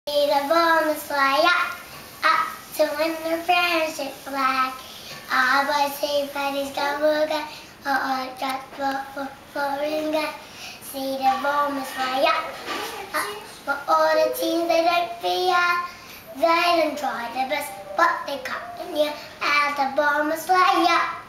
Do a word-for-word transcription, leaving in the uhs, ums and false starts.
See the bombs fly up, up to win the friendship flag. All boys say Freddy's double gun, all just for for foreign gun. See the bombs fly up, up for all the teams that don't fear. They don't try their best, but they come in here as the bombs fly up.